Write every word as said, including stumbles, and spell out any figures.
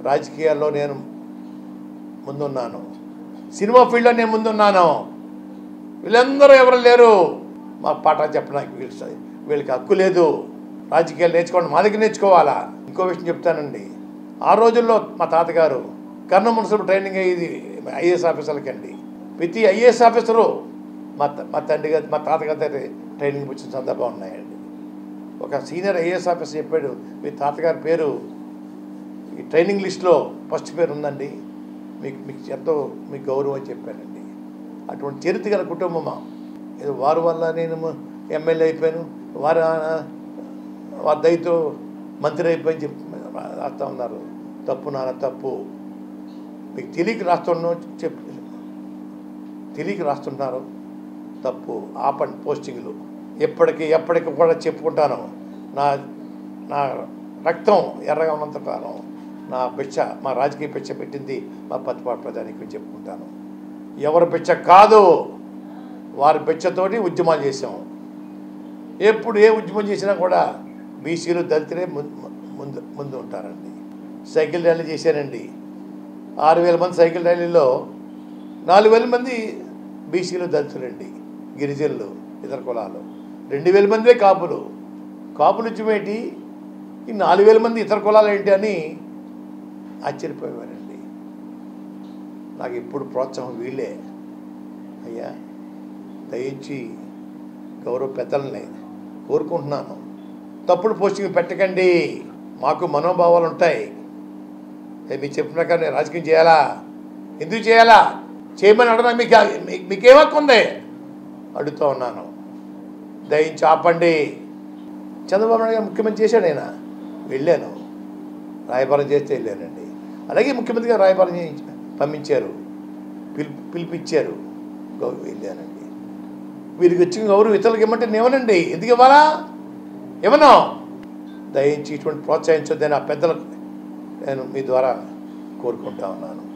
రాజకీయాల్లో నేను ముందున్నాను, సినిమా ఫీల్డ్లో నేను ముందున్నాను. వీళ్ళందరూ ఎవరు లేరు మా పాఠాలు చెప్పడానికి. వీళ్ళు వీళ్ళకి హక్కు లేదు. రాజకీయాలు నేర్చుకోండి, మా దగ్గర నేర్చుకోవాలా. ఇంకో విషయం చెప్తానండి, ఆ రోజుల్లో మా తాతగారు కర్నూలు మున్సిపల్ ట్రైనింగ్ అయ్యేది ఐఏఎస్ ఆఫీసర్లకండి. ప్రతి ఐఏఎస్ ఆఫీసరు మా మా తండ్రి గారు మా తాతగారి దగ్గర ట్రైనింగ్ వచ్చిన సందర్భం ఉన్నాయండి. ఒక సీనియర్ ఐఏఎస్ ఆఫీసర్ చెప్పాడు, మీ తాతగారి పేరు ఈ ట్రైనింగ్ లిస్ట్లో ఫస్ట్ పేరు ఉందండి, మీకు మీకు ఎంతో మీకు గౌరవం అని చెప్పానండి. అటువంటి చరిత్ర గల కుటుంబమా. ఏదో వారి వల్ల నేను ఎమ్మెల్యే అయిపోయాను, వారి వారి దయతో మంత్రి అయిపోయి చెప్పి రాస్తా ఉన్నారు. తప్పు నాన్న తప్పు. మీకు తెలియక రాస్తున్నాను చెప్పి తెలియక రాస్తున్నారు, తప్పు. ఆపండి పోస్టింగ్లు. ఎప్పటికీ ఎప్పటికీ కూడా చెప్పుకుంటాను, నా నా రక్తం ఎర్రగా ఉన్నంత కాలం నా బిచ్చ, మా రాజకీయ బిచ్చ పెట్టింది మా పత్తిపాటి ప్రధానికి చెప్పుకుంటాను. ఎవరి బిచ్చ కాదు, వారి బిచ్చతోటి ఉద్యమాలు చేసాం. ఎప్పుడు ఏ ఉద్యమం చేసినా కూడా బీసీలు దళితులే ముందు ముందు ఉంటారండి. సైకిల్ ర్యాలీ చేశానండి, ఆరు వేల మంది సైకిల్ ర్యాలీలో నాలుగు వేల మంది బీసీలు దళితులండి, గిరిజనులు, ఇతర కులాలు. రెండు వేల మందే కాపులు. కాపులు ఉద్యమేంటి, ఈ నాలుగు వేల మంది ఇతర కులాలు ఏంటి అని ఆశ్చర్యపోయేవారండి. నాకు ఇప్పుడు ప్రోత్సాహం వీళ్ళే. అయ్యా దయించి గౌరవ పెద్దలని కోరుకుంటున్నాను, తప్పుడు పోస్టింగ్ పెట్టకండి. మాకు మనోభావాలు ఉంటాయి. మీరు చెప్పిన ప్రకారం నేను రాజకీయం చేయాలా? ఎందుకు చేయాలా? చేయమని అడగడానికి మీకు మీకేం హక్కు ఉంది అడుగుతూ ఉన్నాను. దయించి ఆపండి. చంద్రబాబు నాయుడు గారు ముఖ్యమంత్రి చేశాడు, ఆయన వెళ్ళాను, రాయబారం చేస్తే వెళ్ళానండి. అలాగే ముఖ్యమంత్రి గారు రాయబారం చేయించి పంపించారు, పిలిపి పిలిపించారు, గౌరవ వెళ్ళానండి. వీరికి వచ్చిన గౌరవం ఇతరులకు ఇవ్వమంటే నేమనండి, ఎందుకు ఇవ్వాలా? ఏమన్నా దయించి ఇటువంటి ప్రోత్సహించొద్దని ఆ పెద్దలకు నేను మీ ద్వారా కోరుకుంటా ఉన్నాను.